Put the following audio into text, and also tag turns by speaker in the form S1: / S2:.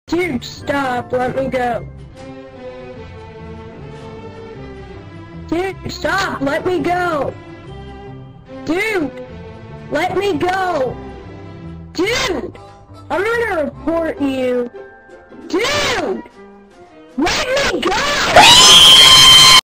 S1: Dude, stop, let me go. Dude, stop, let me go. Dude, let me go. Dude, I'm gonna report you. Dude, let me go!